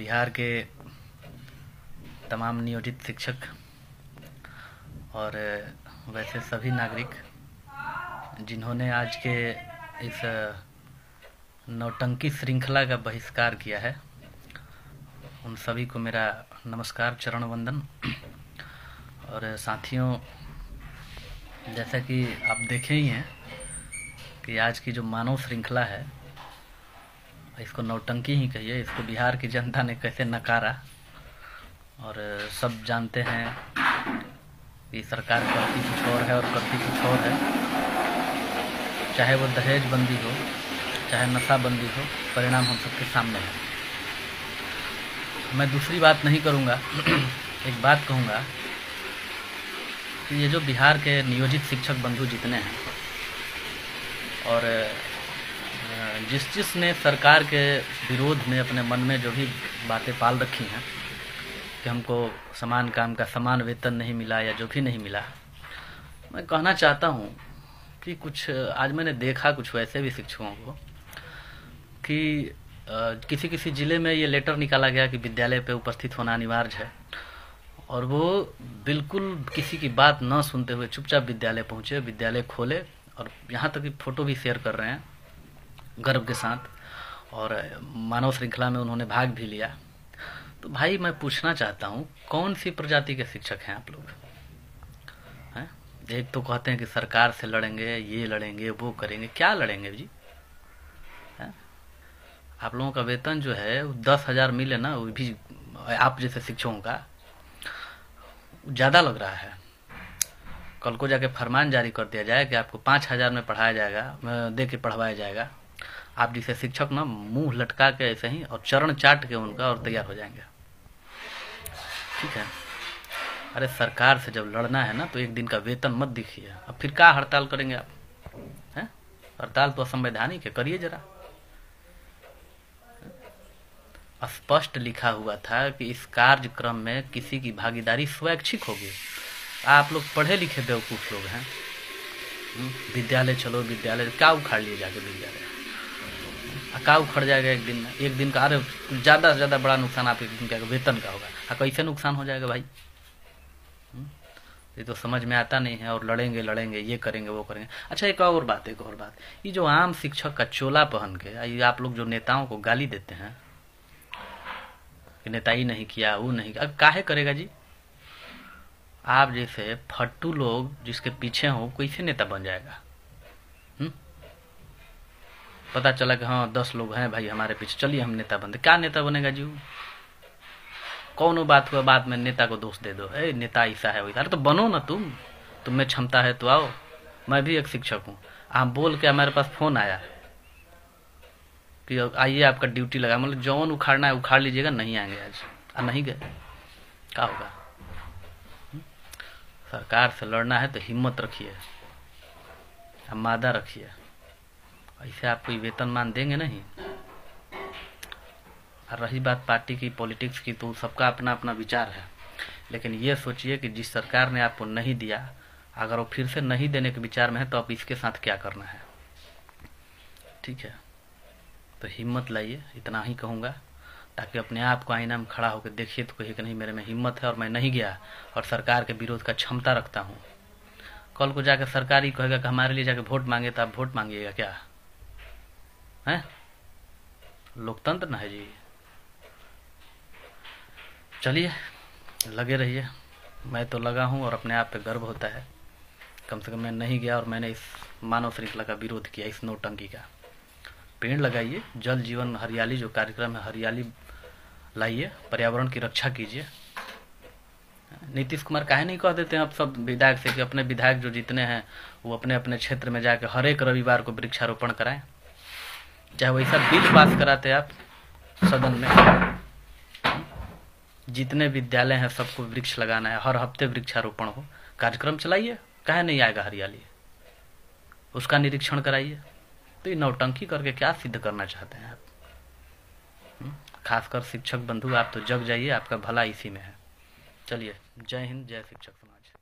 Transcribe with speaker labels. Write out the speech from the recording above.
Speaker 1: बिहार के तमाम नियोजित शिक्षक और वैसे सभी नागरिक जिन्होंने आज के इस नौटंकी श्रृंखला का बहिष्कार किया है, उन सभी को मेरा नमस्कार, चरण वंदन। और साथियों, जैसा कि आप देखे ही हैं कि आज की जो मानव श्रृंखला है, इसको नौटंकी ही कहिए, इसको बिहार की जनता ने कैसे नकारा। और सब जानते हैं कि सरकार करती कुछ और है और करती कुछ और है। चाहे वो दहेज बंदी हो, चाहे नशा बंदी हो, परिणाम हम सबके सामने है। मैं दूसरी बात नहीं करूँगा, एक बात कहूँगा कि ये जो बिहार के नियोजित शिक्षक बंधु जितने हैं और जिसने सरकार के विरोध में अपने मन में जो भी बातें पाल रखी हैं कि हमको समान काम का समान वेतन नहीं मिला या जो भी नहीं मिला, मैं कहना चाहता हूँ कि कुछ आज मैंने देखा कुछ वैसे भी शिक्षकों को कि किसी किसी ज़िले में ये लेटर निकाला गया कि विद्यालय पे उपस्थित होना अनिवार्य है, और वो बिल्कुल किसी की बात न सुनते हुए चुपचाप विद्यालय पहुँचे, विद्यालय खोले और यहाँ तक कि फ़ोटो भी शेयर कर रहे हैं गर्व के साथ, और मानव श्रृंखला में उन्होंने भाग भी लिया। तो भाई, मैं पूछना चाहता हूँ, कौन सी प्रजाति के शिक्षक हैं आप लोग? हैं? एक तो कहते हैं कि सरकार से लड़ेंगे, ये लड़ेंगे, वो करेंगे। क्या लड़ेंगे जी? हैं? आप लोगों का वेतन जो है 10,000 मिले ना, वो भी आप जैसे शिक्षकों का ज़्यादा लग रहा है। कल को जाके फरमान जारी कर दिया जाए कि आपको 5,000 में पढ़ाया जाएगा, दे के पढ़वाया जाएगा, आप जैसे शिक्षक ना मुंह लटका के ऐसे ही और चरण चाट के उनका और तैयार हो जाएंगे। ठीक है? अरे सरकार से जब लड़ना है ना, तो एक दिन का वेतन मत दिखिए। अब फिर क्या हड़ताल करेंगे आप? हैं? हड़ताल तो असंवैधानिक है, करिए जरा। स्पष्ट लिखा हुआ था कि इस कार्यक्रम में किसी की भागीदारी स्वैच्छिक होगी। आप लोग पढ़े लिखे बेवकूफ़ लोग हैं। विद्यालय चलो, विद्यालय क्या उखाड़ लिए जाके? विद्यालय क्या उखड़ जाएगा एक दिन में? एक दिन का, अरे ज़्यादा से ज़्यादा बड़ा नुकसान आप एक दिन का वेतन का होगा। कैसे नुकसान हो जाएगा भाई? ये तो समझ में आता नहीं है। और लड़ेंगे, ये करेंगे, वो करेंगे। अच्छा, एक और बात, ये जो आम शिक्षक का चोला पहन के ये आप लोग जो नेताओं को गाली देते हैं कि नेता ही नहीं किया, वो नहीं किया, काहे करेगा जी? आप जैसे फट्टू लोग जिसके पीछे हो, कैसे नेता बन जाएगा? पता चला कि हाँ 10 लोग हैं भाई हमारे पीछे, चलिए हम नेता बनते। क्या नेता बनेगा जी? कौन वो बात हुआ बाद में नेता को दोष दे दो, नेता ऐसा है वैसा। अरे तो बनो ना तुम में क्षमता है तो आओ। मैं भी एक शिक्षक हूँ। आप बोल के हमारे पास फोन आया कि आइए आपका ड्यूटी लगा, मतलब जौन उखाड़ना है उखाड़ लीजिएगा, नहीं आएंगे आज। नहीं गए, क्या होगा? सरकार से लड़ना है तो हिम्मत रखिए, मादा रखिए। ऐसे आप कोई वेतनमान देंगे नहीं। और रही बात पार्टी की, पॉलिटिक्स की, तो सबका अपना अपना विचार है। लेकिन ये सोचिए कि जिस सरकार ने आपको नहीं दिया, अगर वो फिर से नहीं देने के विचार में है, तो आप इसके साथ क्या करना है? ठीक है? तो हिम्मत लाइए, इतना ही कहूँगा, ताकि अपने आप को आईना में खड़ा होकर देखिए तो कहिए कि नहीं, मेरे में हिम्मत है और मैं नहीं गया और सरकार के विरोध का क्षमता रखता हूँ। कल को जाकर सरकार ही कहेगा कि हमारे लिए जाके वोट मांगे, तो आप वोट मांगिएगा क्या? हैं? लोकतंत्र ना है जी। चलिए, लगे रहिए। मैं तो लगा हूँ और अपने आप पे गर्व होता है। कम से कम मैं नहीं गया और मैंने इस मानव श्रृंखला का विरोध किया, इस नौटंकी का। पेड़ लगाइए, जल जीवन हरियाली जो कार्यक्रम है, हरियाली लाइए, पर्यावरण की रक्षा कीजिए। नीतीश कुमार काहे नहीं कह देते हैं आप सब विधायक से कि अपने विधायक जो जितने हैं वो अपने अपने क्षेत्र में जाकर हर एक रविवार को वृक्षारोपण कराएं? चाहे वैसा बिल पास कराते आप सदन में, जितने विद्यालय हैं सबको वृक्ष लगाना है, हर हफ्ते वृक्षारोपण हो, कार्यक्रम चलाइए। काहे नहीं आएगा हरियाली? उसका निरीक्षण कराइए। तो ये नौटंकी करके क्या सिद्ध करना चाहते हैं आप? खासकर शिक्षक बंधु, आप तो जग जाइए, आपका भला इसी में है। चलिए, जय हिंद, जय शिक्षक समाज।